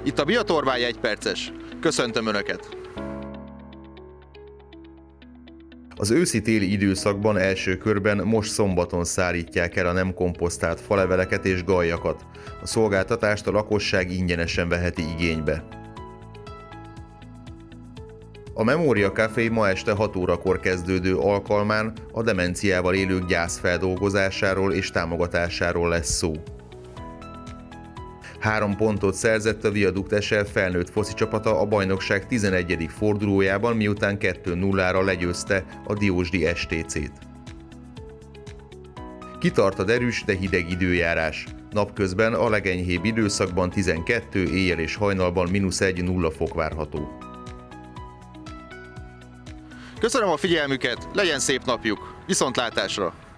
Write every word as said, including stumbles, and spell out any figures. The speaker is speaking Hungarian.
Itt a Biotorvály egy perces. Köszöntöm Önöket! Az őszi-téli időszakban első körben most szombaton szárítják el a nem komposztált faleveleket és galjakat. A szolgáltatást a lakosság ingyenesen veheti igénybe. A Memória Café ma este hat órakor kezdődő alkalmán a demenciával élők gyászfeldolgozásáról és támogatásáról lesz szó. Három pontot szerzett a Viadukt es el felnőtt foci csapata a bajnokság tizenegyedik fordulójában, miután kettő nullára legyőzte a Diósdi es té cét. Kitart a derűs, de hideg időjárás. Napközben a legenyhébb időszakban tizenkettő, éjjel és hajnalban mínusz egy nulla fok várható. Köszönöm a figyelmüket, legyen szép napjuk! Viszontlátásra!